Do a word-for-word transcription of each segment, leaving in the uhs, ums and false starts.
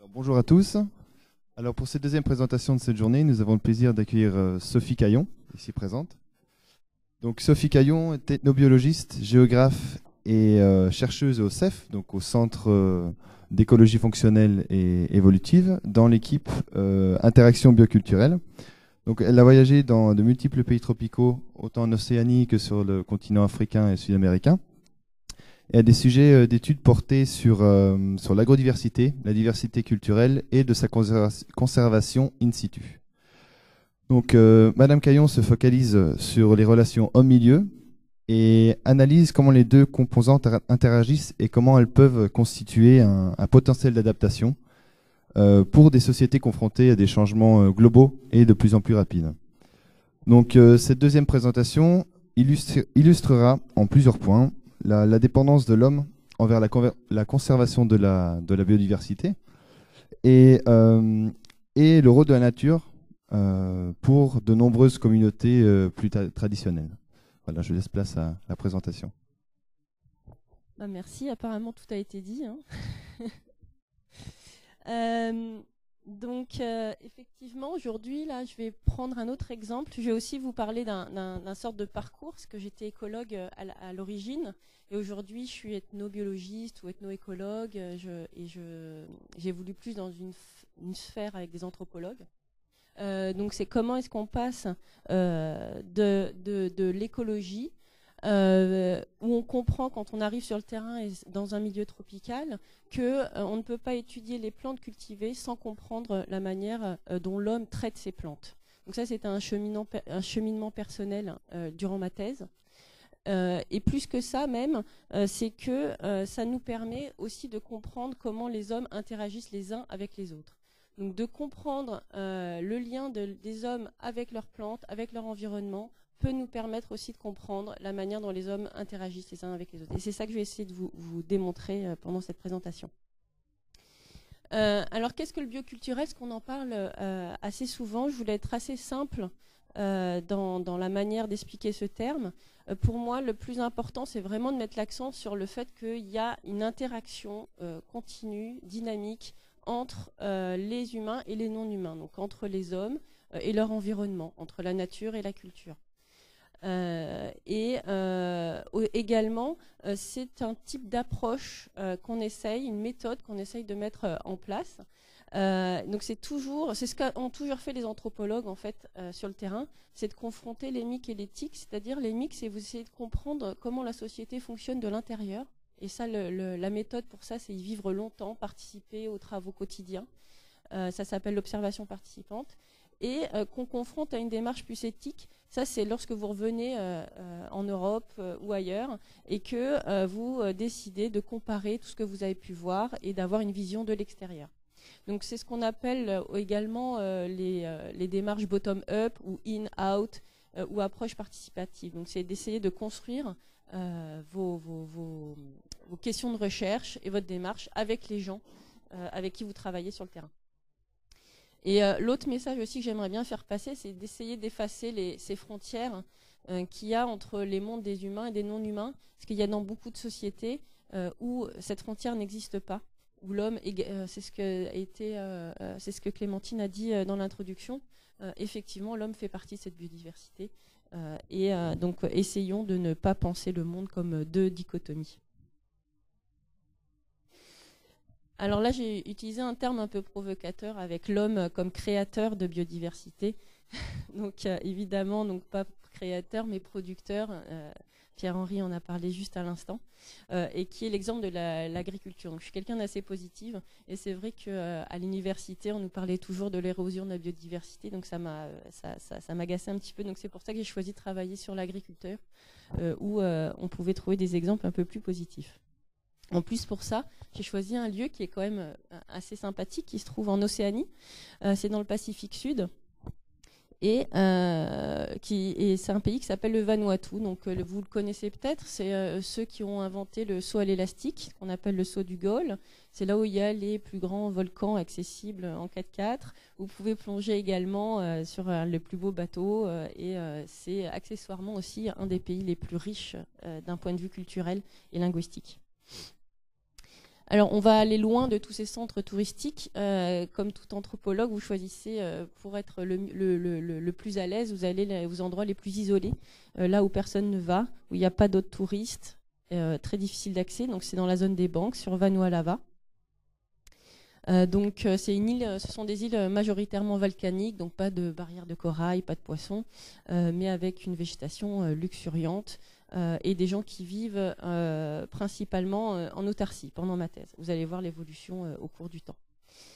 Alors, bonjour à tous. Alors pour cette deuxième présentation de cette journée, nous avons le plaisir d'accueillir euh, Sophie Caillon, ici présente. Donc Sophie Caillon est ethnobiologiste, géographe et euh, chercheuse au C E F, donc au Centre euh, d'écologie fonctionnelle et évolutive, dans l'équipe euh, Interaction bioculturelle. Donc elle a voyagé dans de multiples pays tropicaux, autant en Océanie que sur le continent africain et sud-américain. Et à des sujets d'études portés sur, euh, sur l'agrodiversité, la diversité culturelle et de sa conserva conservation in situ. Donc, euh, Madame Caillon se focalise sur les relations homme-milieu et analyse comment les deux composantes interagissent et comment elles peuvent constituer un, un potentiel d'adaptation euh, pour des sociétés confrontées à des changements euh, globaux et de plus en plus rapides. Donc, euh, cette deuxième présentation illustre, illustrera en plusieurs points La, la dépendance de l'homme envers la, la conservation de la, de la biodiversité et, euh, et le rôle de la nature euh, pour de nombreuses communautés euh, plus traditionnelles. Voilà, je laisse place à la présentation. Bah merci, apparemment tout a été dit. Hein. euh, donc euh, effectivement, aujourd'hui, là, je vais prendre un autre exemple. Je vais aussi vous parler d'un sorte de parcours, parce que j'étais écologue à l'origine. Et aujourd'hui, je suis ethnobiologiste ou ethnoécologue je, et j'évolue plus dans une, une sphère avec des anthropologues. Euh, donc, c'est comment est-ce qu'on passe euh, de, de, de l'écologie, euh, où on comprend quand on arrive sur le terrain et dans un milieu tropical qu'on euh, ne peut pas étudier les plantes cultivées sans comprendre la manière euh, dont l'homme traite ces plantes. Donc ça, c'était un cheminement, un cheminement personnel euh, durant ma thèse. Euh, et plus que ça même, euh, c'est que euh, ça nous permet aussi de comprendre comment les hommes interagissent les uns avec les autres. Donc de comprendre euh, le lien de, des hommes avec leurs plantes, avec leur environnement, peut nous permettre aussi de comprendre la manière dont les hommes interagissent les uns avec les autres. Et c'est ça que je vais essayer de vous, vous démontrer euh, pendant cette présentation. Euh, alors qu'est-ce que le bioculturel? Est-ce qu'on en parle euh, assez souvent? Je voulais être assez simple euh, dans, dans la manière d'expliquer ce terme. Euh, pour moi, le plus important, c'est vraiment de mettre l'accent sur le fait qu'il y a une interaction euh, continue, dynamique, entre euh, les humains et les non-humains, donc entre les hommes euh, et leur environnement, entre la nature et la culture. Euh, et euh, également, euh, c'est un type d'approche euh, qu'on essaye, une méthode qu'on essaye de mettre euh, en place. Euh, donc c'est toujours, c'est ce qu'ont toujours fait les anthropologues en fait euh, sur le terrain, c'est de confronter les mythes et les tics, c'est-à-dire les mythes, c'est vous essayez de comprendre comment la société fonctionne de l'intérieur. Et ça, le, le, la méthode pour ça, c'est y vivre longtemps, participer aux travaux quotidiens. Euh, ça s'appelle l'observation participante. Et euh, qu'on confronte à une démarche plus éthique. Ça, c'est lorsque vous revenez euh, euh, en Europe euh, ou ailleurs et que euh, vous euh, décidez de comparer tout ce que vous avez pu voir et d'avoir une vision de l'extérieur. Donc, c'est ce qu'on appelle euh, également euh, les, euh, les démarches bottom-up ou in-out euh, ou approche participative. Donc, c'est d'essayer de construire euh, vos, vos, vos, vos questions de recherche et votre démarche avec les gens euh, avec qui vous travaillez sur le terrain. Et euh, l'autre message aussi que j'aimerais bien faire passer, c'est d'essayer d'effacer ces frontières euh, qu'il y a entre les mondes des humains et des non-humains, parce qu'il y a dans beaucoup de sociétés euh, où cette frontière n'existe pas, où l'homme, euh, c'est ce que a été, euh, c'est ce que Clémentine a dit euh, dans l'introduction, euh, effectivement, l'homme fait partie de cette biodiversité, euh, et euh, donc essayons de ne pas penser le monde comme deux dichotomies. Alors là, j'ai utilisé un terme un peu provocateur avec l'homme comme créateur de biodiversité. Donc euh, évidemment, donc pas créateur, mais producteur. Euh, Pierre-Henri en a parlé juste à l'instant. Euh, et qui est l'exemple de l'agriculture. La, Donc je suis quelqu'un d'assez positive. Et c'est vrai qu'à euh, l'université, on nous parlait toujours de l'érosion de la biodiversité. Donc ça m'agaçait ça, ça, ça un petit peu. Donc c'est pour ça que j'ai choisi de travailler sur l'agriculteur, euh, où euh, on pouvait trouver des exemples un peu plus positifs. En plus, pour ça, j'ai choisi un lieu qui est quand même euh, assez sympathique, qui se trouve en Océanie. Euh, c'est dans le Pacifique Sud. Et, euh, et c'est un pays qui s'appelle le Vanuatu. Donc, euh, vous le connaissez peut-être. C'est euh, ceux qui ont inventé le saut à l'élastique, qu'on appelle le saut du Gaulle. C'est là où il y a les plus grands volcans accessibles en quatre-quatre. Vous pouvez plonger également euh, sur euh, le plus beau bateau. Euh, et euh, c'est accessoirement aussi un des pays les plus riches euh, d'un point de vue culturel et linguistique. Alors, on va aller loin de tous ces centres touristiques. Euh, comme tout anthropologue, vous choisissez euh, pour être le, le, le, le plus à l'aise, vous allez aux endroits les plus isolés, euh, là où personne ne va, où il n'y a pas d'autres touristes, euh, très difficile d'accès. Donc, c'est dans la zone des banques, sur Vanuatu. Euh, donc, euh, c'est une île, ce sont des îles majoritairement volcaniques, donc pas de barrières de corail, pas de poissons, euh, mais avec une végétation euh, luxuriante. Euh, et des gens qui vivent euh, principalement euh, en autarcie pendant ma thèse. Vous allez voir l'évolution euh, au cours du temps.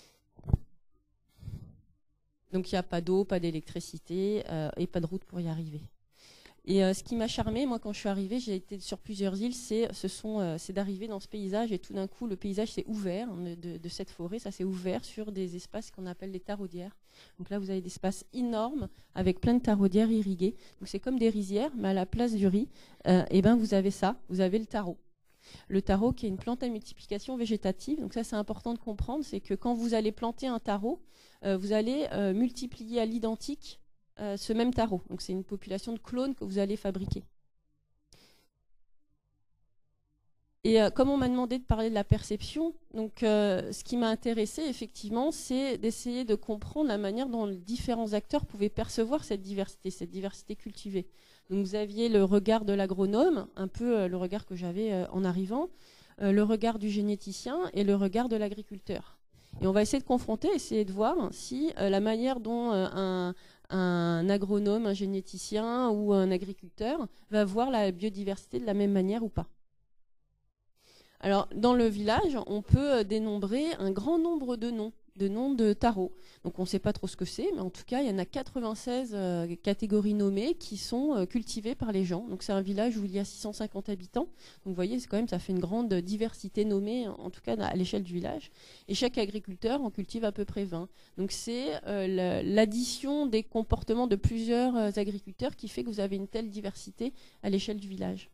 Donc il n'y a pas d'eau, pas d'électricité euh, et pas de route pour y arriver. Et euh, ce qui m'a charmé, moi quand je suis arrivée, j'ai été sur plusieurs îles, c'est ce sont, euh, c'est d'arriver dans ce paysage et tout d'un coup le paysage s'est ouvert de, de cette forêt, ça s'est ouvert sur des espaces qu'on appelle des taraudières. Donc là vous avez des espaces énormes avec plein de taraudières irriguées. Donc c'est comme des rizières, mais à la place du riz, euh, et ben vous avez ça, vous avez le taro. Le taro qui est une plante à multiplication végétative. Donc ça c'est important de comprendre, c'est que quand vous allez planter un taro, euh, vous allez euh, multiplier à l'identique Euh, ce même taro. Donc c'est une population de clones que vous allez fabriquer. Et euh, comme on m'a demandé de parler de la perception, donc euh, ce qui m'a intéressé effectivement, c'est d'essayer de comprendre la manière dont les différents acteurs pouvaient percevoir cette diversité, cette diversité cultivée. Donc vous aviez le regard de l'agronome, un peu euh, le regard que j'avais euh, en arrivant, euh, le regard du généticien et le regard de l'agriculteur. Et on va essayer de confronter, essayer de voir si euh, la manière dont euh, un un agronome, un généticien ou un agriculteur va voir la biodiversité de la même manière ou pas. Alors, dans le village, on peut dénombrer un grand nombre de noms, de noms de tarots. Donc, on ne sait pas trop ce que c'est, mais en tout cas, il y en a quatre-vingt-seize euh, catégories nommées qui sont euh, cultivées par les gens. Donc, c'est un village où il y a six cent cinquante habitants. Donc, vous voyez, c'est quand même, ça fait une grande diversité nommée, en tout cas à l'échelle du village. Et chaque agriculteur en cultive à peu près vingt. Donc, c'est euh, l'addition des comportements de plusieurs euh, agriculteurs qui fait que vous avez une telle diversité à l'échelle du village.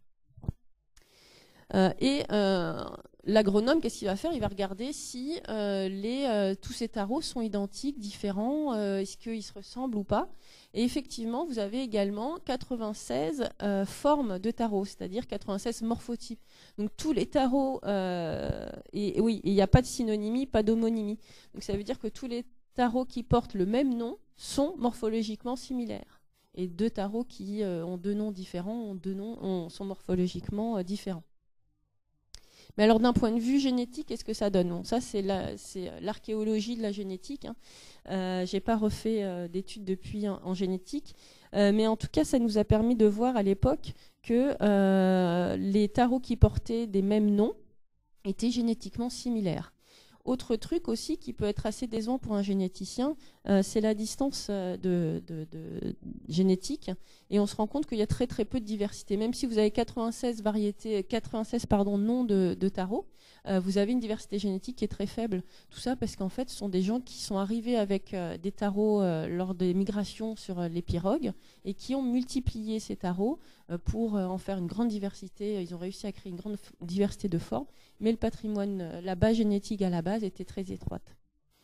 Euh, et euh, l'agronome, qu'est-ce qu'il va faire? Il va regarder si euh, les, euh, tous ces tarots sont identiques, différents, euh, est-ce qu'ils se ressemblent ou pas. Et effectivement, vous avez également quatre-vingt-seize euh, formes de tarots, c'est-à-dire quatre-vingt-seize morphotypes. Donc tous les tarots, euh, et, et oui, il n'y a pas de synonymie, pas d'homonymie. Donc ça veut dire que tous les tarots qui portent le même nom sont morphologiquement similaires. Et deux tarots qui euh, ont deux noms différents ont deux noms, ont, sont morphologiquement euh, différents. Mais alors d'un point de vue génétique, qu'est-ce que ça donne? Bon, ça c'est l'archéologie de la génétique. Hein. Euh, j'ai pas refait euh, d'études depuis en, en génétique, euh, mais en tout cas ça nous a permis de voir à l'époque que euh, les tarots qui portaient des mêmes noms étaient génétiquement similaires. Autre truc aussi qui peut être assez décevant pour un généticien, euh, c'est la distance euh, de, de, de génétique. Et on se rend compte qu'il y a très très peu de diversité. Même si vous avez quatre-vingt-seize variétés, quatre-vingt-seize pardon, noms de, de tarots, euh, vous avez une diversité génétique qui est très faible. Tout ça parce qu'en fait, ce sont des gens qui sont arrivés avec euh, des tarots euh, lors des migrations sur euh, les pirogues et qui ont multiplié ces tarots euh, pour euh, en faire une grande diversité. Ils ont réussi à créer une grande diversité de formes. Mais le patrimoine, euh, la base génétique à la base était très étroite.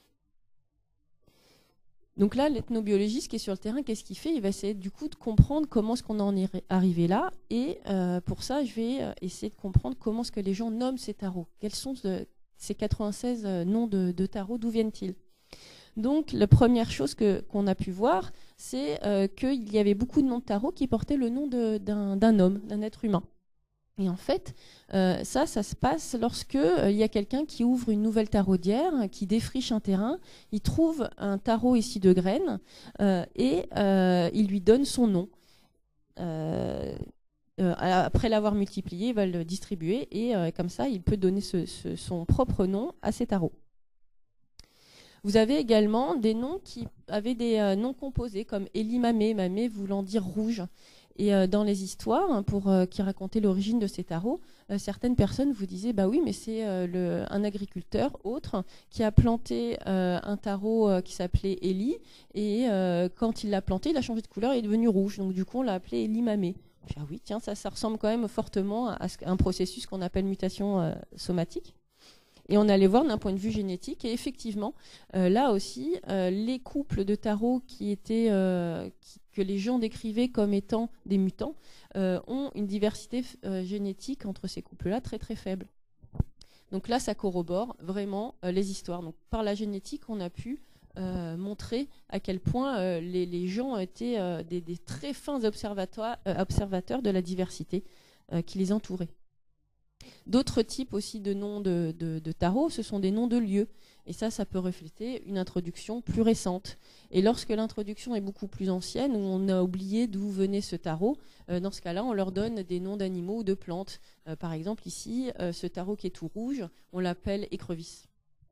Donc là, l'ethnobiologiste qui est sur le terrain, qu'est-ce qu'il fait? Il va essayer du coup de comprendre comment est-ce qu'on en est arrivé là. Et euh, pour ça, je vais euh, essayer de comprendre comment est-ce que les gens nomment ces tarots. Quels sont euh, ces quatre-vingt-seize euh, noms de, de tarots? D'où viennent-ils? Donc la première chose que, qu'on a pu voir, c'est euh, qu'il y avait beaucoup de noms de tarots qui portaient le nom d'un, d'un homme, d'un être humain. Et en fait, euh, ça, ça se passe lorsque euh, il y a quelqu'un qui ouvre une nouvelle taraudière, qui défriche un terrain, il trouve un tarot ici de graines euh, et euh, il lui donne son nom. Euh, euh, après l'avoir multiplié, il va le distribuer et euh, comme ça, il peut donner ce, ce, son propre nom à ses tarots. Vous avez également des noms qui avaient des euh, noms composés comme Eli Mamé, Mamé voulant dire rouge. Et euh, dans les histoires, pour, euh, qui racontaient l'origine de ces tarots, euh, certaines personnes vous disaient bah oui, mais c'est euh, le, un agriculteur autre qui a planté euh, un tarot euh, qui s'appelait Eli, et euh, quand il l'a planté, il a changé de couleur et est devenu rouge. Donc du coup, on l'a appelé Eli Mamé. Ah oui, tiens, ça, ça ressemble quand même fortement à, à un processus qu'on appelle mutation euh, somatique. Et on allait voir d'un point de vue génétique. Et effectivement, euh, là aussi, euh, les couples de tarots qui étaient, euh, qui, que les gens décrivaient comme étant des mutants euh, ont une diversité euh, génétique entre ces couples-là très très faible. Donc là, ça corrobore vraiment euh, les histoires. Donc par la génétique, on a pu euh, montrer à quel point euh, les, les gens étaient euh, des, des très fins observateurs, euh, observateurs de la diversité euh, qui les entourait. D'autres types aussi de noms de, de, de tarot, ce sont des noms de lieux. Et ça, ça peut refléter une introduction plus récente. Et lorsque l'introduction est beaucoup plus ancienne, où on a oublié d'où venait ce tarot, euh, dans ce cas-là, on leur donne des noms d'animaux ou de plantes. Euh, par exemple, ici, euh, ce tarot qui est tout rouge, on l'appelle écrevisse.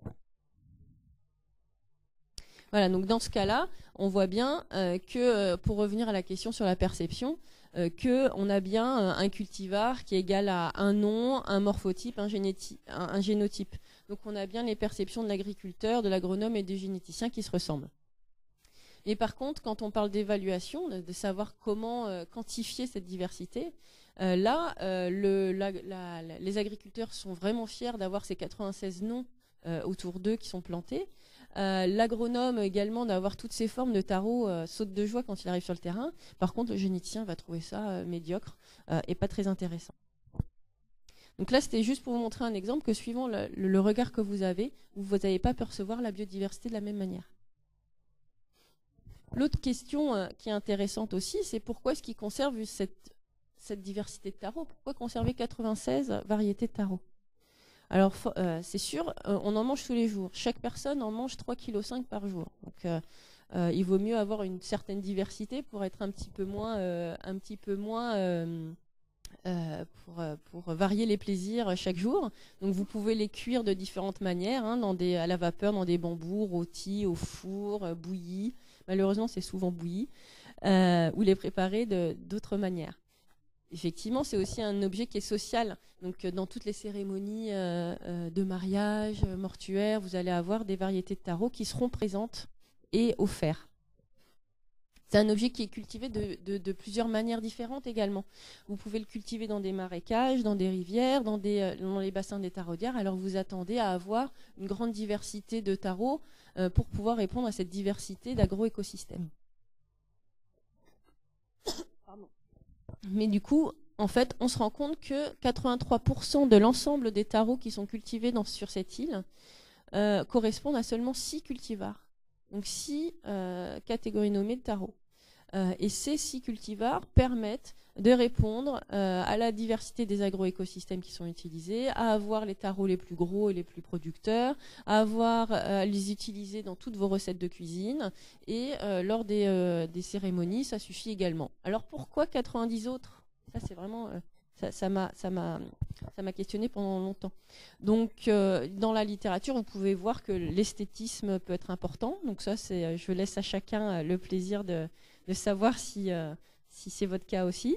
Voilà, donc dans ce cas-là, on voit bien euh, que, euh, pour revenir à la question sur la perception, euh, qu'on a bien euh, un cultivar qui est égal à un nom, un morphotype, un, généti- un, un génotype. Donc on a bien les perceptions de l'agriculteur, de l'agronome et du généticien qui se ressemblent. Et par contre, quand on parle d'évaluation, de, de savoir comment euh, quantifier cette diversité, euh, là, euh, le, la, la, la, les agriculteurs sont vraiment fiers d'avoir ces quatre-vingt-seize noms euh, autour d'eux qui sont plantés. Euh, L'agronome également d'avoir toutes ces formes de tarot euh, saute de joie quand il arrive sur le terrain. Par contre, le généticien va trouver ça euh, médiocre euh, et pas très intéressant. Donc là, c'était juste pour vous montrer un exemple que suivant le, le regard que vous avez, vous n'allez pas percevoir la biodiversité de la même manière. L'autre question euh, qui est intéressante aussi, c'est pourquoi est-ce qu'ils conservent cette, cette diversité de tarot? Pourquoi conserver quatre-vingt-seize variétés de tarot? Alors, euh, c'est sûr, euh, on en mange tous les jours. Chaque personne en mange trois virgule cinq kilos par jour. Donc, euh, euh, il vaut mieux avoir une certaine diversité pour être un petit peu moins, euh, un petit peu moins euh, euh, pour, euh, pour varier les plaisirs chaque jour. Donc, vous pouvez les cuire de différentes manières, hein, dans des, à la vapeur, dans des bambous, rôtis, au four, euh, bouillis. Malheureusement, c'est souvent bouilli. Euh, ou les préparer d'autres manières. Effectivement, c'est aussi un objet qui est social. Donc, dans toutes les cérémonies euh, euh, de mariage, euh, mortuaire, vous allez avoir des variétés de tarot qui seront présentes et offertes. C'est un objet qui est cultivé de, de, de plusieurs manières différentes également. Vous pouvez le cultiver dans des marécages, dans des rivières, dans, des, euh, dans les bassins des taraudières. Alors, vous attendez à avoir une grande diversité de tarots euh, pour pouvoir répondre à cette diversité d'agro-écosystèmes. Pardon. Mais du coup, en fait, on se rend compte que quatre-vingt-trois pour cent de l'ensemble des tarots qui sont cultivés dans, sur cette île euh, correspondent à seulement six cultivars. Donc six euh, catégories nommées de tarots. Euh, et ces six cultivars permettent de répondre euh, à la diversité des agroécosystèmes qui sont utilisés, à avoir les tarots les plus gros et les plus producteurs, à avoir euh, les utiliser dans toutes vos recettes de cuisine et euh, lors des, euh, des cérémonies, ça suffit également. Alors pourquoi quatre-vingt-dix autres? Ça c'est vraiment euh, ça, ça m'a ça m'a ça m'a questionné pendant longtemps. Donc euh, dans la littérature, vous pouvez voir que l'esthétisme peut être important. Donc ça c'est je laisse à chacun le plaisir de de savoir si, euh, si c'est votre cas aussi.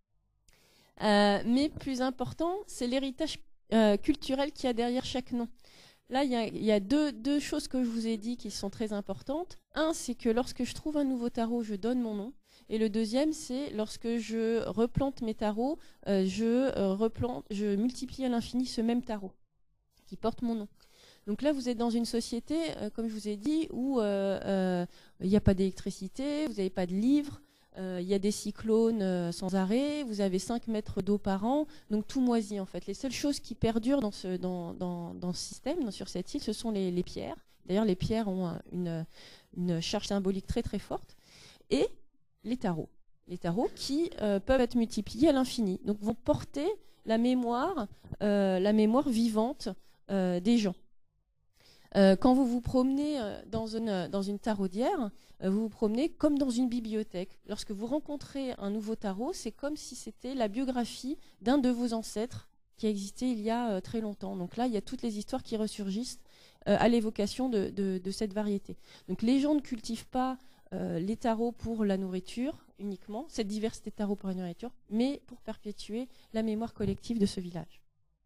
Euh, mais plus important, c'est l'héritage euh, culturel qu'il y a derrière chaque nom. Là, il y a, il y a deux, deux choses que je vous ai dit qui sont très importantes. Un, c'est que lorsque je trouve un nouveau tarot, je donne mon nom. Et le deuxième, c'est lorsque je replante mes tarots, euh, je, euh, replante, je multiplie à l'infini ce même tarot qui porte mon nom. Donc là, vous êtes dans une société, euh, comme je vous ai dit, où euh, euh, il n'y a pas d'électricité, vous n'avez pas de livres, euh, il y a des cyclones euh, sans arrêt, vous avez cinq mètres d'eau par an, donc tout moisit en fait. Les seules choses qui perdurent dans ce, dans, dans, dans ce système, dans, sur cette île, ce sont les, les pierres. D'ailleurs, les pierres ont une, une charge symbolique très très forte. Et les tarots. Les tarots qui euh, peuvent être multipliés à l'infini. Donc vont porter la mémoire, euh, la mémoire vivante euh, des gens. Euh, quand vous vous promenez dans une, dans une taraudière, euh, vous vous promenez comme dans une bibliothèque. Lorsque vous rencontrez un nouveau tarot, c'est comme si c'était la biographie d'un de vos ancêtres qui a existé il y a euh, très longtemps. Donc là, il y a toutes les histoires qui ressurgissent euh, à l'évocation de, de, de cette variété. Donc les gens ne cultivent pas euh, les tarots pour la nourriture uniquement, cette diversité de tarots pour la nourriture, mais pour perpétuer la mémoire collective de ce village.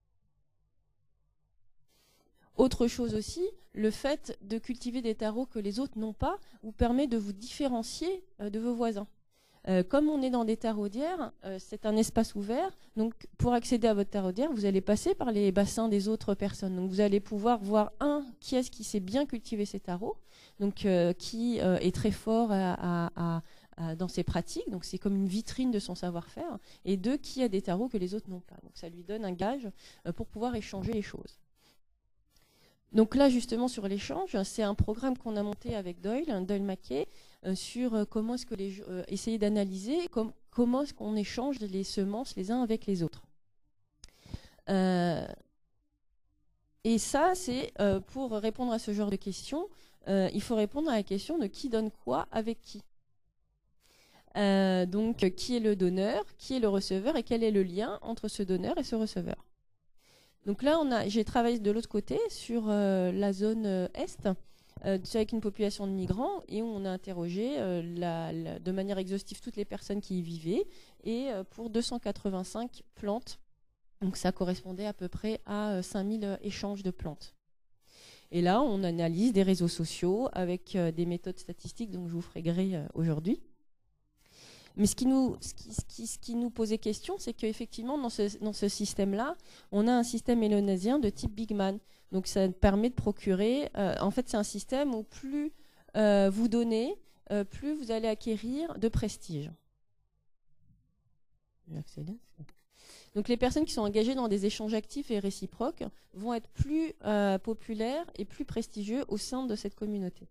Autre chose aussi, le fait de cultiver des tarots que les autres n'ont pas vous permet de vous différencier euh, de vos voisins. Euh, comme on est dans des taraudières, euh, c'est un espace ouvert, donc pour accéder à votre taraudière, vous allez passer par les bassins des autres personnes. Donc vous allez pouvoir voir, un, qui est-ce qui sait bien cultiver ces tarots, donc euh, qui euh, est très fort à, à, à, à, dans ses pratiques, donc c'est comme une vitrine de son savoir-faire, et deux, qui a des tarots que les autres n'ont pas. Donc ça lui donne un gage euh, pour pouvoir échanger les choses. Donc là, justement, sur l'échange, c'est un programme qu'on a monté avec Doyle, Doyle Mackay, euh, sur euh, comment est-ce que les euh, essayer d'analyser com comment est-ce qu'on échange les semences les uns avec les autres. Euh, et ça, c'est euh, pour répondre à ce genre de questions, euh, il faut répondre à la question de qui donne quoi avec qui. Euh, donc, qui est le donneur, qui est le receveur et quel est le lien entre ce donneur et ce receveur. Donc là, j'ai travaillé de l'autre côté sur euh, la zone euh, Est, euh, avec une population de migrants, et on a interrogé euh, la, la, de manière exhaustive toutes les personnes qui y vivaient, et euh, pour deux cent quatre-vingt-cinq plantes, donc ça correspondait à peu près à euh, cinq mille échanges de plantes. Et là, on analyse des réseaux sociaux avec euh, des méthodes statistiques, dont je vous ferai gré euh, aujourd'hui. Mais ce qui nous, ce qui, ce qui, ce qui nous posait question, c'est qu'effectivement, dans ce, dans ce système-là, on a un système mélonésien de type Big Man. Donc ça permet de procurer... Euh, en fait, c'est un système où plus euh, vous donnez, euh, plus vous allez acquérir de prestige. Donc les personnes qui sont engagées dans des échanges actifs et réciproques vont être plus euh, populaires et plus prestigieux au sein de cette communauté.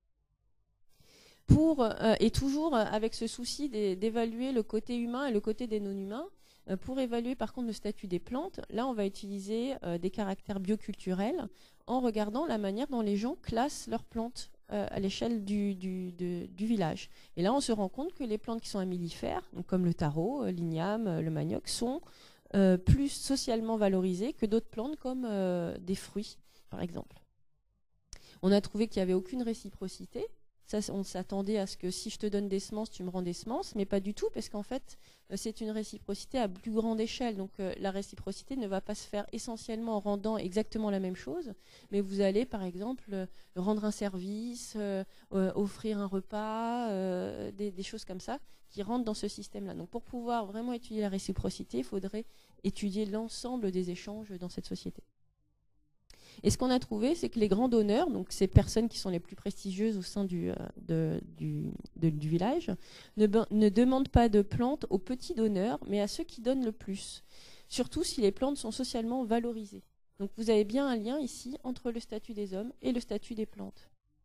Pour, euh, et toujours avec ce souci d'évaluer le côté humain et le côté des non-humains, euh, pour évaluer par contre le statut des plantes, là on va utiliser euh, des caractères bioculturels en regardant la manière dont les gens classent leurs plantes euh, à l'échelle du, du, du village. Et là on se rend compte que les plantes qui sont amylifères, donc comme le taro, euh, l'igname, euh, le manioc, sont euh, plus socialement valorisées que d'autres plantes comme euh, des fruits par exemple. On a trouvé qu'il n'y avait aucune réciprocité. Ça, on s'attendait à ce que si je te donne des semences, tu me rends des semences, mais pas du tout, parce qu'en fait, c'est une réciprocité à plus grande échelle. Donc euh, la réciprocité ne va pas se faire essentiellement en rendant exactement la même chose, mais vous allez, par exemple, euh, rendre un service, euh, euh, offrir un repas, euh, des, des choses comme ça, qui rentrent dans ce système-là. Donc pour pouvoir vraiment étudier la réciprocité, il faudrait étudier l'ensemble des échanges dans cette société. Et ce qu'on a trouvé, c'est que les grands donneurs, donc ces personnes qui sont les plus prestigieuses au sein du, euh, de, du, de, du village, ne, ne demandent pas de plantes aux petits donneurs, mais à ceux qui donnent le plus. Surtout si les plantes sont socialement valorisées. Donc vous avez bien un lien ici entre le statut des hommes et le statut des plantes.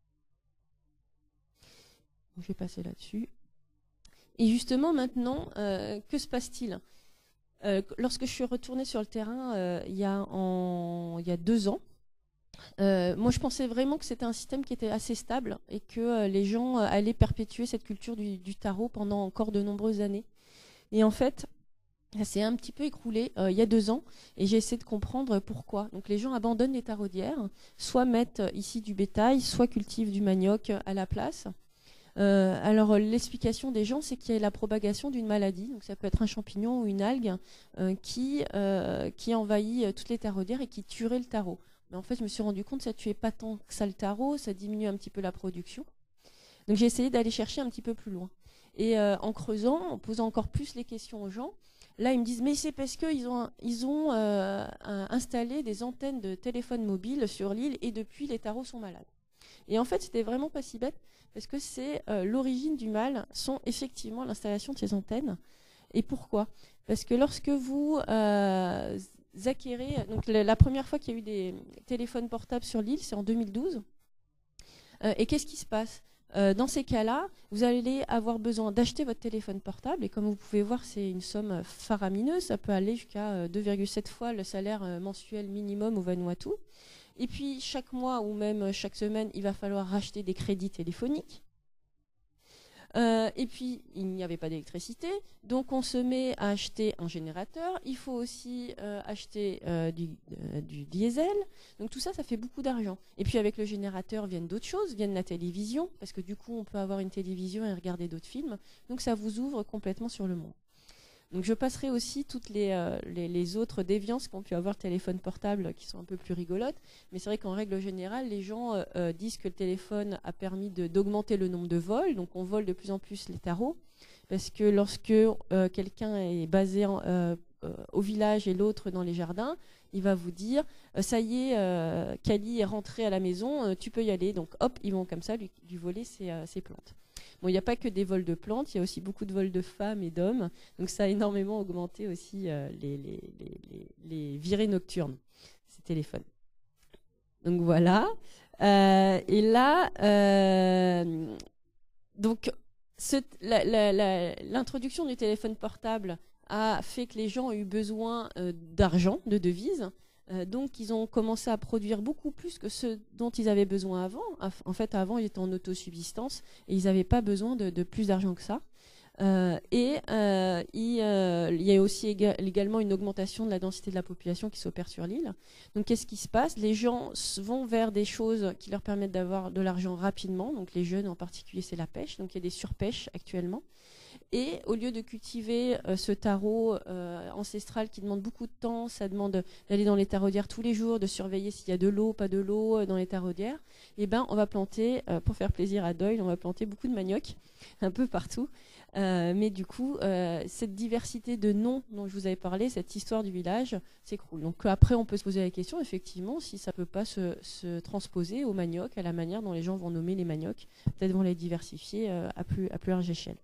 Donc, je vais passer là-dessus. Et justement maintenant, euh, que se passe-t-il ? euh, Lorsque je suis retournée sur le terrain euh, il, y a en, il y a deux ans, Euh, moi, je pensais vraiment que c'était un système qui était assez stable et que euh, les gens euh, allaient perpétuer cette culture du, du tarot pendant encore de nombreuses années. Et en fait, ça s'est un petit peu écroulé euh, il y a deux ans et j'ai essayé de comprendre pourquoi. Donc les gens abandonnent les taraudières, soit mettent euh, ici du bétail, soit cultivent du manioc euh, à la place. Euh, alors l'explication des gens, c'est qu'il y a la propagation d'une maladie, donc ça peut être un champignon ou une algue euh, qui, euh, qui envahit euh, toutes les taraudières et qui tuerait le tarot. Mais en fait, je me suis rendu compte que ça ne tuait pas tant que ça le tarot, ça diminue un petit peu la production. Donc j'ai essayé d'aller chercher un petit peu plus loin. Et euh, en creusant, en posant encore plus les questions aux gens, là ils me disent mais c'est parce qu'ils ont, ils ont euh, installé des antennes de téléphone mobile sur l'île et depuis les tarots sont malades. Et en fait, c'était vraiment pas si bête parce que c'est euh, l'origine du mal sont effectivement l'installation de ces antennes. Et pourquoi ? Parce que lorsque vous euh, acquérez, donc la, la première fois qu'il y a eu des téléphones portables sur l'île, c'est en deux mille douze. Euh, et qu'est-ce qui se passe ? Euh, dans ces cas-là, vous allez avoir besoin d'acheter votre téléphone portable et comme vous pouvez voir, c'est une somme faramineuse. Ça peut aller jusqu'à deux virgule sept fois le salaire mensuel minimum au Vanuatu. Et puis chaque mois ou même chaque semaine, il va falloir racheter des crédits téléphoniques. Euh, et puis, il n'y avait pas d'électricité, donc on se met à acheter un générateur. Il faut aussi euh, acheter euh, du, euh, du diesel. Donc tout ça, ça fait beaucoup d'argent. Et puis avec le générateur viennent d'autres choses, viennent la télévision, parce que du coup, on peut avoir une télévision et regarder d'autres films. Donc ça vous ouvre complètement sur le monde. Donc je passerai aussi toutes les, euh, les, les autres déviances qu'ont pu avoir le téléphone portable qui sont un peu plus rigolotes. Mais c'est vrai qu'en règle générale, les gens euh, euh, disent que le téléphone a permis d'augmenter le nombre de vols. Donc on vole de plus en plus les tarots. Parce que lorsque euh, quelqu'un est basé en, euh, euh, au village et l'autre dans les jardins, il va vous dire euh, ça y est, euh, Kali est rentré à la maison, euh, tu peux y aller. Donc hop, ils vont comme ça lui, lui voler ses, euh, ses plantes. Bon, il n'y a pas que des vols de plantes, il y a aussi beaucoup de vols de femmes et d'hommes. Donc ça a énormément augmenté aussi euh, les, les, les, les, les virées nocturnes, ces téléphones. Donc voilà. Euh, et là, euh, donc l'introduction du téléphone portable a fait que les gens ont eu besoin euh, d'argent, de devises. Euh, donc ils ont commencé à produire beaucoup plus que ce dont ils avaient besoin avant. En fait, avant, ils étaient en autosubsistance et ils n'avaient pas besoin de, de plus d'argent que ça. Euh, et euh, il, euh, il y a aussi éga également une augmentation de la densité de la population qui s'opère sur l'île. Donc qu'est-ce qui se passe? Les gens vont vers des choses qui leur permettent d'avoir de l'argent rapidement. Donc les jeunes en particulier, c'est la pêche. Donc il y a des surpêches actuellement. Et au lieu de cultiver euh, ce taro euh, ancestral qui demande beaucoup de temps, ça demande d'aller dans les taraudières tous les jours, de surveiller s'il y a de l'eau, pas de l'eau euh, dans les taraudières, et ben on va planter, euh, pour faire plaisir à Doyle, on va planter beaucoup de manioc, un peu partout. Euh, mais du coup, euh, cette diversité de noms dont je vous avais parlé, cette histoire du village, s'écroule. Donc après, on peut se poser la question, effectivement, si ça ne peut pas se, se transposer au manioc, à la manière dont les gens vont nommer les maniocs, peut-être vont les diversifier euh, à, plus, à plus large échelle.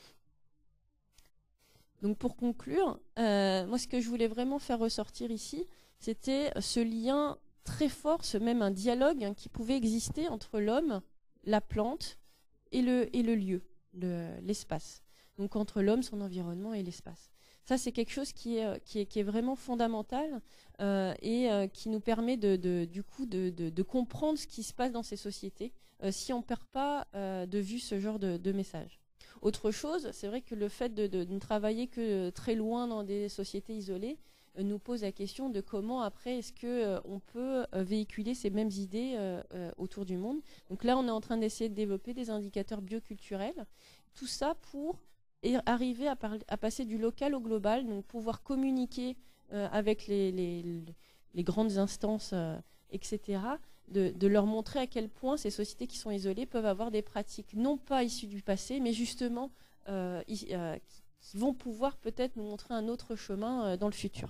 Donc pour conclure, euh, moi ce que je voulais vraiment faire ressortir ici, c'était ce lien très fort, ce même un dialogue hein, qui pouvait exister entre l'homme, la plante et le, et le lieu, l'espace. Le, Donc entre l'homme, son environnement et l'espace. Ça c'est quelque chose qui est, qui est, qui est vraiment fondamental euh, et euh, qui nous permet de, de, du coup de, de, de comprendre ce qui se passe dans ces sociétés euh, si on ne perd pas euh, de vue ce genre de, de message. Autre chose, c'est vrai que le fait de, de, de ne travailler que très loin dans des sociétés isolées euh, nous pose la question de comment après est-ce qu'on euh, peut euh, véhiculer ces mêmes idées euh, euh, autour du monde. Donc là, on est en train d'essayer de développer des indicateurs bioculturels. Tout ça pour arriver à, à passer du local au global, donc pouvoir communiquer euh, avec les, les, les grandes instances, euh, et cetera, De, de leur montrer à quel point ces sociétés qui sont isolées peuvent avoir des pratiques non pas issues du passé, mais justement euh, euh, qui, qui vont pouvoir peut-être nous montrer un autre chemin euh, dans le futur.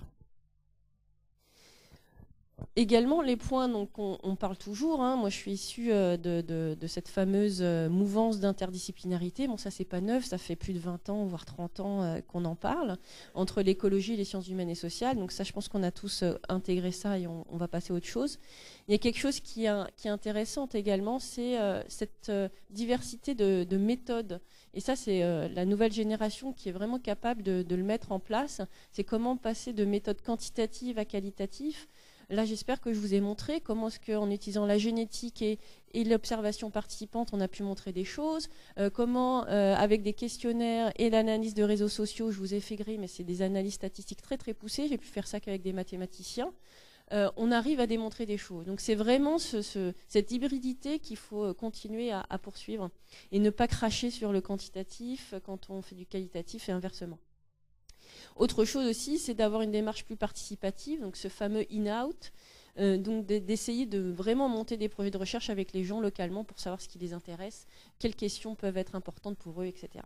Également, les points, donc on, on parle toujours, hein, moi je suis issue euh, de, de, de cette fameuse euh, mouvance d'interdisciplinarité, bon ça c'est pas neuf, ça fait plus de vingt ans, voire trente ans euh, qu'on en parle, entre l'écologie, les sciences humaines et sociales, donc ça je pense qu'on a tous euh, intégré ça et on, on va passer à autre chose. Il y a quelque chose qui, a, qui est intéressant également, c'est euh, cette euh, diversité de, de méthodes, et ça c'est euh, la nouvelle génération qui est vraiment capable de, de le mettre en place, c'est comment passer de méthodes quantitatives à qualitatives. Là, j'espère que je vous ai montré comment est-ce qu'en utilisant la génétique et, et l'observation participante, on a pu montrer des choses. Euh, comment, euh, avec des questionnaires et l'analyse de réseaux sociaux, je vous ai fait griller, mais c'est des analyses statistiques très très poussées. J'ai pu faire ça qu'avec des mathématiciens. Euh, on arrive à démontrer des choses. Donc c'est vraiment ce, ce, cette hybridité qu'il faut continuer à, à poursuivre et ne pas cracher sur le quantitatif quand on fait du qualitatif et inversement. Autre chose aussi, c'est d'avoir une démarche plus participative, donc ce fameux in-out, euh, donc d'essayer de vraiment monter des projets de recherche avec les gens localement pour savoir ce qui les intéresse, quelles questions peuvent être importantes pour eux, et cetera.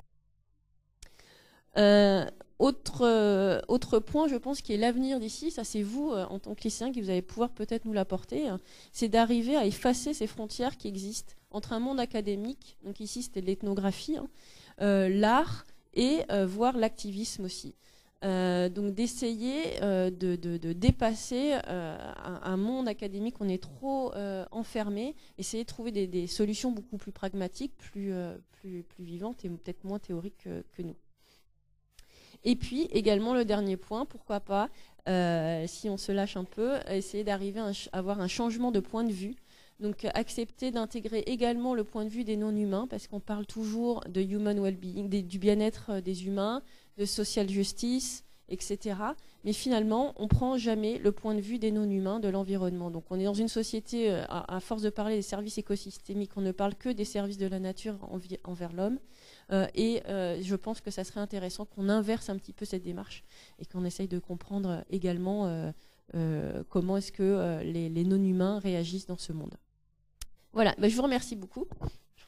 Euh, autre, euh, autre point, je pense, qui est l'avenir d'ici, ça c'est vous, euh, en tant que lycéen, qui vous allez pouvoir peut-être nous l'apporter, hein, c'est d'arriver à effacer ces frontières qui existent entre un monde académique, donc ici c'était l'ethnographie, hein, euh, l'art et euh, voire l'activisme aussi. Euh, donc d'essayer euh, de, de, de dépasser euh, un, un monde académique où on est trop euh, enfermé, essayer de trouver des, des solutions beaucoup plus pragmatiques, plus, euh, plus, plus vivantes et peut-être moins théoriques que, que nous. Et puis également le dernier point, pourquoi pas, euh, si on se lâche un peu, essayer d'arriver à avoir un changement de point de vue. Donc accepter d'intégrer également le point de vue des non-humains, parce qu'on parle toujours de human well-being, du bien-être des humains, de social justice, et cetera. Mais finalement, on ne prend jamais le point de vue des non-humains, de l'environnement. Donc on est dans une société, à, à force de parler des services écosystémiques, on ne parle que des services de la nature envi, envers l'homme. Euh, et euh, je pense que ça serait intéressant qu'on inverse un petit peu cette démarche et qu'on essaye de comprendre également euh, euh, comment est-ce que euh, les, les non-humains réagissent dans ce monde. Voilà, bah, je vous remercie beaucoup. Je...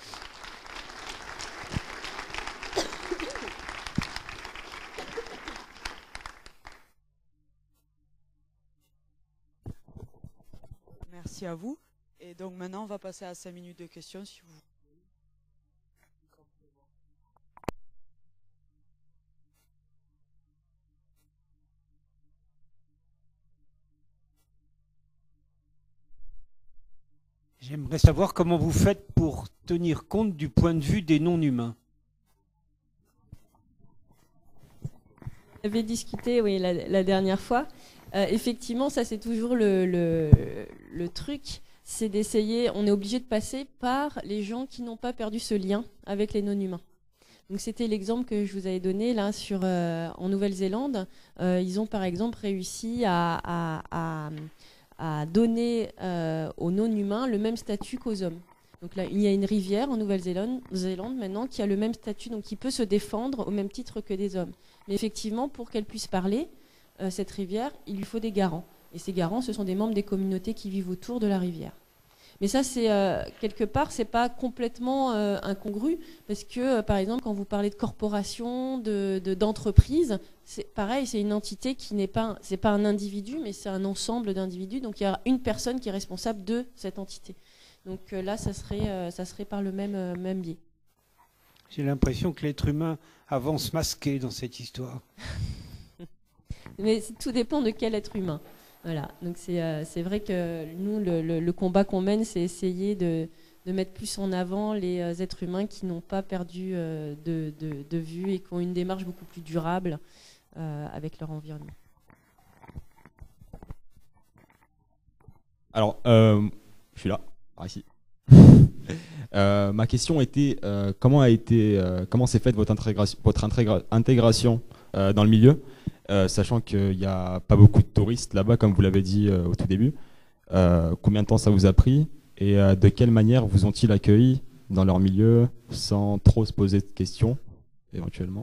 Merci à vous. Et donc maintenant, on va passer à cinq minutes de questions si vous J'aimerais savoir comment vous faites pour tenir compte du point de vue des non-humains. On avait discuté, oui, la, la dernière fois. Euh, effectivement, ça c'est toujours le, le, le truc, c'est d'essayer, on est obligé de passer par les gens qui n'ont pas perdu ce lien avec les non-humains. Donc c'était l'exemple que je vous avais donné là sur, euh, en Nouvelle-Zélande. Euh, ils ont par exemple réussi à, à, à, à donner euh, aux non-humains le même statut qu'aux hommes. Donc là, il y a une rivière en Nouvelle-Zélande Zélande, maintenant qui a le même statut, donc qui peut se défendre au même titre que des hommes. Mais effectivement, pour qu'elle puisse parler, euh, cette rivière, il lui faut des garants. Et ces garants, ce sont des membres des communautés qui vivent autour de la rivière. Mais ça, c'est euh, quelque part, c'est pas complètement euh, incongru, parce que, euh, par exemple, quand vous parlez de corporation, de, de, d'entreprise, c'est pareil, c'est une entité qui n'est pas, c'est pas un individu, mais c'est un ensemble d'individus. Donc il y a une personne qui est responsable de cette entité. Donc euh, là, ça serait, euh, ça serait par le même, euh, même biais. J'ai l'impression que l'être humain avance masqué dans cette histoire. Mais tout dépend de quel être humain. Voilà. Donc c'est euh, c'est vrai que nous, le, le, le combat qu'on mène, c'est essayer de, de mettre plus en avant les euh, êtres humains qui n'ont pas perdu euh, de, de, de vue et qui ont une démarche beaucoup plus durable euh, avec leur environnement. Alors, euh, je suis là, par ici. Euh, ma question était euh, comment a été, euh, comment s'est faite votre intégration, votre intégra intégration euh, dans le milieu, euh, sachant qu'il n'y a pas beaucoup de touristes là-bas, comme vous l'avez dit euh, au tout début. Euh, combien de temps ça vous a pris et euh, de quelle manière vous ont-ils accueilli dans leur milieu sans trop se poser de questions, éventuellement?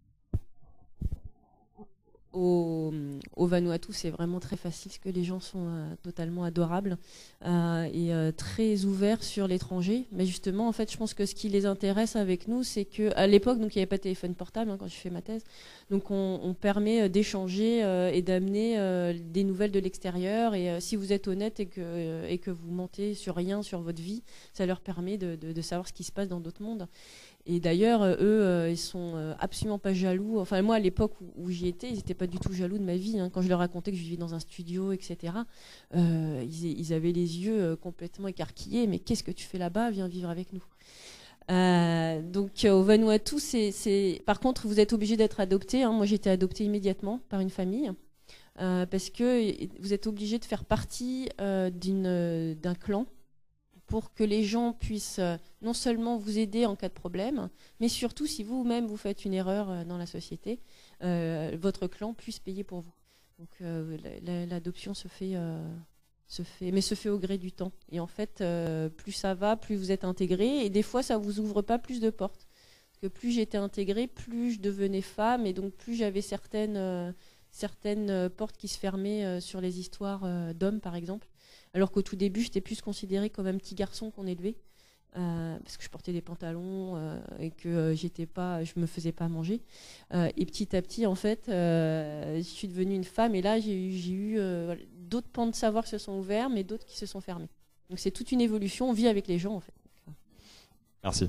Au, au Vanuatu, c'est vraiment très facile parce que les gens sont euh, totalement adorables euh, et euh, très ouverts sur l'étranger. Mais justement, en fait, je pense que ce qui les intéresse avec nous, c'est qu'à l'époque, donc il n'y avait pas de téléphone portable hein, quand je fais ma thèse, donc on, on permet d'échanger euh, et d'amener euh, des nouvelles de l'extérieur. Et euh, si vous êtes honnête et que, euh, et que vous mentez sur rien sur votre vie, ça leur permet de, de, de savoir ce qui se passe dans d'autres mondes. Et d'ailleurs, eux, euh, ils sont absolument pas jaloux. Enfin, moi, à l'époque où, où j'y étais, ils n'étaient pas du tout jaloux de ma vie. Hein. Quand je leur racontais que je vivais dans un studio, et cetera, euh, ils, ils avaient les yeux complètement écarquillés. Mais qu'est-ce que tu fais là-bas? Viens vivre avec nous. Euh, donc, au Vanuatu, c'est, c'est... par contre, vous êtes obligé d'être adopté. Hein. Moi, j'ai été adoptée immédiatement par une famille. Euh, parce que vous êtes obligé de faire partie euh, d'une, d'un clan, pour que les gens puissent euh, non seulement vous aider en cas de problème, mais surtout si vous-même vous faites une erreur euh, dans la société, euh, votre clan puisse payer pour vous. Donc euh, l'adoption se fait, euh, se fait, mais se fait au gré du temps. Et en fait, euh, plus ça va, plus vous êtes intégré, et des fois ça vous ouvre pas plus de portes. Parce que plus j'étais intégrée, plus je devenais femme, et donc plus j'avais certaines, euh, certaines portes qui se fermaient euh, sur les histoires euh, d'hommes, par exemple. Alors qu'au tout début, j'étais plus considérée comme un petit garçon qu'on élevait, euh, parce que je portais des pantalons euh, et que euh, j'étais pas, je me faisais pas manger. Euh, et petit à petit, en fait, euh, je suis devenue une femme. Et là, j'ai eu, j'ai eu euh, d'autres pans de savoir qui se sont ouverts, mais d'autres qui se sont fermés. Donc c'est toute une évolution. On vit avec les gens, en fait. Merci.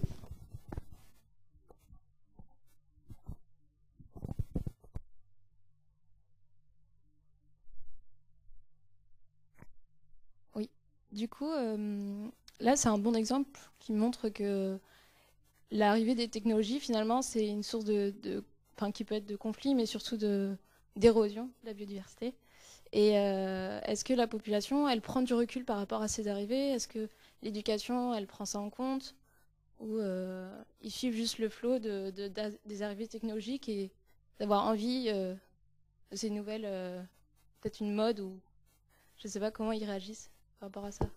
Du coup, euh, là, c'est un bon exemple qui montre que l'arrivée des technologies, finalement, c'est une source de, de, enfin, qui peut être de conflit, mais surtout de, d'érosion de la biodiversité. Et euh, est-ce que la population, elle prend du recul par rapport à ces arrivées? Est-ce que l'éducation, elle prend ça en compte? Ou euh, ils suivent juste le flot de, de, de, des arrivées technologiques et d'avoir envie euh, de ces nouvelles, euh, peut-être une mode, ou je ne sais pas comment ils réagissent par rapport à ça.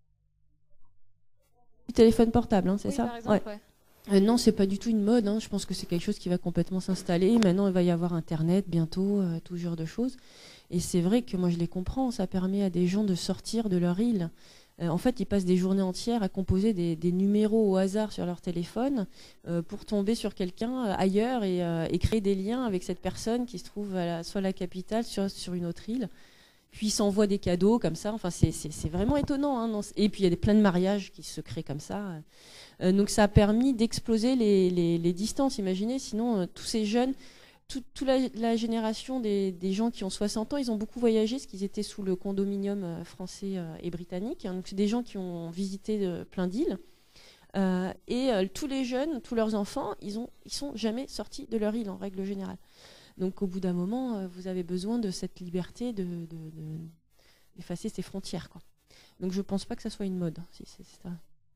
Du téléphone portable, hein, c'est oui, ça? Par exemple, ouais. Ouais. Euh, non, c'est pas du tout une mode. Hein. Je pense que c'est quelque chose qui va complètement s'installer. Maintenant, il va y avoir Internet bientôt, euh, tout genre de choses. Et c'est vrai que moi, je les comprends. Ça permet à des gens de sortir de leur île. Euh, en fait, ils passent des journées entières à composer des, des numéros au hasard sur leur téléphone euh, pour tomber sur quelqu'un euh, ailleurs et, euh, et créer des liens avec cette personne qui se trouve à la, soit à la capitale, soit sur une autre île. Puis ils s'envoient des cadeaux comme ça. Enfin, c'est, c'est, c'est vraiment étonnant. Hein, non, et puis il y a des, plein de mariages qui se créent comme ça. Euh, donc ça a permis d'exploser les, les, les distances. Imaginez, sinon euh, tous ces jeunes, toute tout la, la génération des, des gens qui ont soixante ans, ils ont beaucoup voyagé, parce qu'ils étaient sous le condominium euh, français euh, et britannique. Donc c'est des gens qui ont visité euh, plein d'îles. Euh, et euh, tous les jeunes, tous leurs enfants, ils ont, ils sont jamais sortis de leur île en règle générale. Donc au bout d'un moment, euh, vous avez besoin de cette liberté de, de, de, d'effacer ces frontières, quoi. Donc je pense pas que ça soit une mode. Si c'est ça.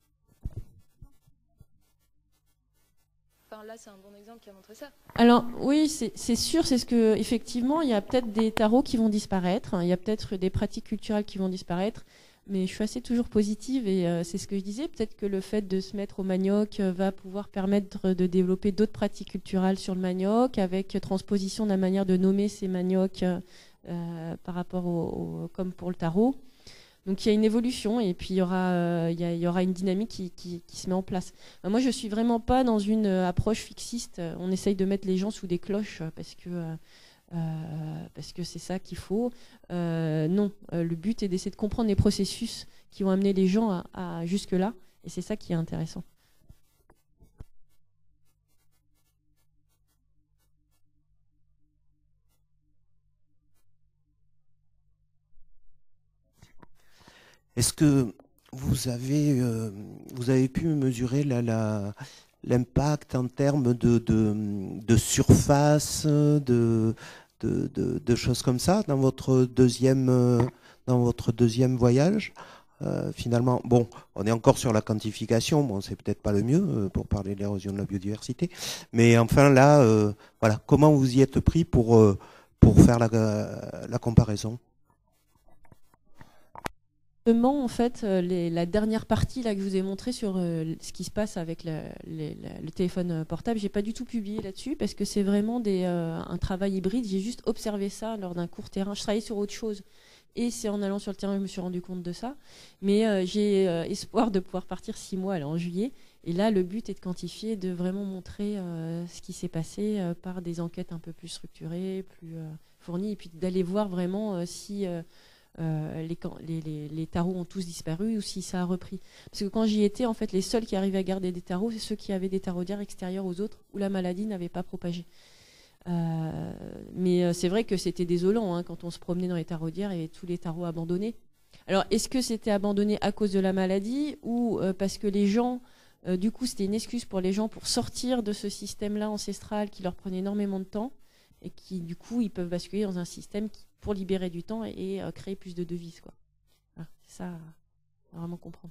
Enfin, là, c'est un bon exemple qui a montré ça. Alors oui, c'est sûr, c'est ce que effectivement, il y a peut-être des tarots qui vont disparaître, il y a peut-être des pratiques culturelles qui vont disparaître. Mais je suis assez toujours positive et euh, c'est ce que je disais. Peut-être que le fait de se mettre au manioc euh, va pouvoir permettre de développer d'autres pratiques culturelles sur le manioc, avec transposition de la manière de nommer ces maniocs euh, par rapport au, au, comme pour le tarot. Donc il y a une évolution et puis il y aura, euh, il y a, il y aura une dynamique qui, qui, qui se met en place. Euh, moi, je suis vraiment pas dans une euh, approche fixiste. On essaye de mettre les gens sous des cloches parce que euh, Euh, parce que c'est ça qu'il faut. Euh, non, euh, le but est d'essayer de comprendre les processus qui ont amené les gens à, à jusque-là, et c'est ça qui est intéressant. Est-ce que vous avez, euh, vous avez pu mesurer la, la, l'impact en termes de, de, de surface, de... De, de, de choses comme ça dans votre deuxième, euh, dans votre deuxième voyage euh, finalement, bon, on est encore sur la quantification, bon, c'est peut-être pas le mieux euh, pour parler de l'érosion de la biodiversité, mais enfin là, euh, voilà, comment vous y êtes pris pour, euh, pour faire la, la comparaison? En fait, les, la dernière partie là, que je vous ai montré sur euh, ce qui se passe avec le, les, le téléphone portable, j'ai pas du tout publié là-dessus parce que c'est vraiment des, euh, un travail hybride. J'ai juste observé ça lors d'un court terrain. Je travaillais sur autre chose et c'est en allant sur le terrain que je me suis rendu compte de ça. Mais euh, j'ai euh, espoir de pouvoir partir six mois là, en juillet. Et là, le but est de quantifier, de vraiment montrer euh, ce qui s'est passé euh, par des enquêtes un peu plus structurées, plus euh, fournies, et puis d'aller voir vraiment euh, si euh, Euh, les, les, les, les tarots ont tous disparu ou si ça a repris. Parce que quand j'y étais, en fait, les seuls qui arrivaient à garder des tarots, c'est ceux qui avaient des taraudières extérieures aux autres, où la maladie n'avait pas propagé. Euh, mais euh, c'est vrai que c'était désolant, hein, quand on se promenait dans les taraudières, il y avait tous les tarots abandonnés. Alors, est-ce que c'était abandonné à cause de la maladie ou euh, parce que les gens, euh, du coup, c'était une excuse pour les gens pour sortir de ce système-là ancestral qui leur prenait énormément de temps et qui, du coup, ils peuvent basculer dans un système qui, pour libérer du temps et, et euh, créer plus de devises, quoi. Voilà, c'est ça, à vraiment comprendre.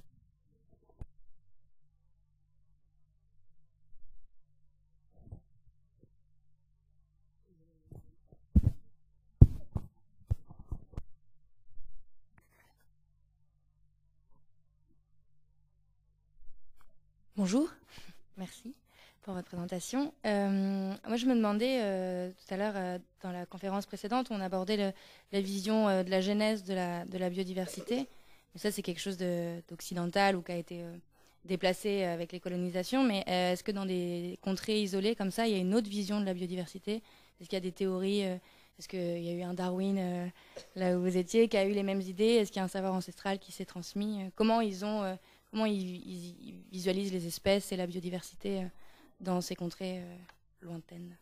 Bonjour, merci pour votre présentation. Euh, moi, je me demandais, euh, tout à l'heure, euh, dans la conférence précédente, on abordait le, la vision euh, de la genèse de la, de la biodiversité. Donc ça, c'est quelque chose d'occidental ou qui a été euh, déplacé avec les colonisations. Mais euh, est-ce que dans des contrées isolées comme ça, il y a une autre vision de la biodiversité? Est-ce qu'il y a des théories euh, Est-ce qu'il y a eu un Darwin, euh, là où vous étiez, qui a eu les mêmes idées? Est-ce qu'il y a un savoir ancestral qui s'est transmis? Comment ils ont... Euh, comment ils, ils, ils visualisent les espèces et la biodiversité euh, dans ces contrées euh, lointaines?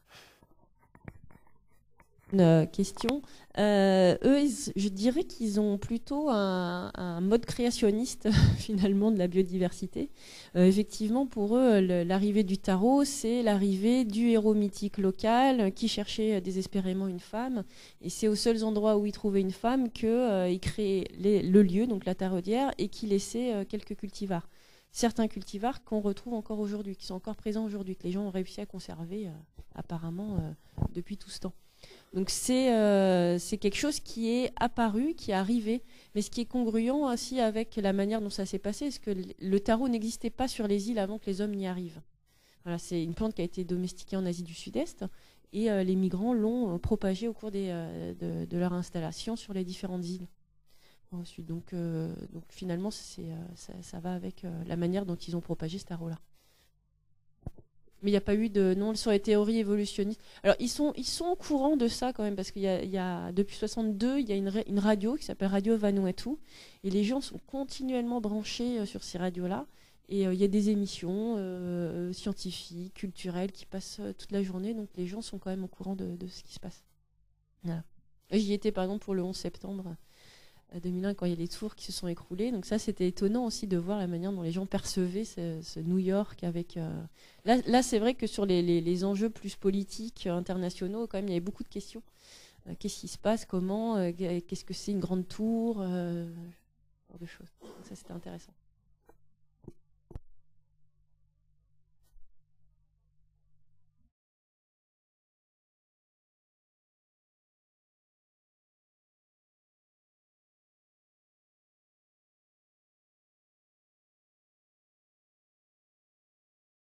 Une question. Euh, eux, ils, je dirais qu'ils ont plutôt un, un mode créationniste finalement de la biodiversité. Euh, effectivement, pour eux, l'arrivée du tarot, c'est l'arrivée du héros mythique local qui cherchait désespérément une femme. Et c'est aux seuls endroits où il trouvait une femme qu'il euh, créait les, le lieu, donc la taraudière, et qu'il laissait euh, quelques cultivars. Certains cultivars qu'on retrouve encore aujourd'hui, qui sont encore présents aujourd'hui, que les gens ont réussi à conserver euh, apparemment euh, depuis tout ce temps. Donc c'est euh, quelque chose qui est apparu, qui est arrivé, mais ce qui est congruent aussi avec la manière dont ça s'est passé, parce que le tarot n'existait pas sur les îles avant que les hommes n'y arrivent. Voilà, c'est une plante qui a été domestiquée en Asie du Sud-Est, et euh, les migrants l'ont euh, propagée au cours des, euh, de, de leur installation sur les différentes îles. Ensuite, donc, euh, donc finalement, c'est, euh, ça, ça va avec euh, la manière dont ils ont propagé ce tarot-là. Mais il n'y a pas eu de... Non, sur les théories évolutionnistes... Alors, ils sont, ils sont au courant de ça quand même, parce qu'il y a, il y a depuis soixante-deux, il y a une, une radio qui s'appelle Radio Vanuatu, et les gens sont continuellement branchés euh, sur ces radios-là, Et il euh, y a des émissions euh, scientifiques, culturelles qui passent euh, toute la journée, donc les gens sont quand même au courant de, de ce qui se passe. Voilà. J'y étais par exemple pour le onze septembre deux mille un quand il y a les tours qui se sont écroulées. Donc ça, c'était étonnant aussi de voir la manière dont les gens percevaient ce, ce New York. Avec euh... Là, là c'est vrai que sur les, les, les enjeux plus politiques, euh, internationaux, quand même, il y avait beaucoup de questions. Euh, qu'est-ce qui se passe? Comment euh, Qu'est-ce que c'est une grande tour euh, ce genre de choses. Donc ça, c'était intéressant.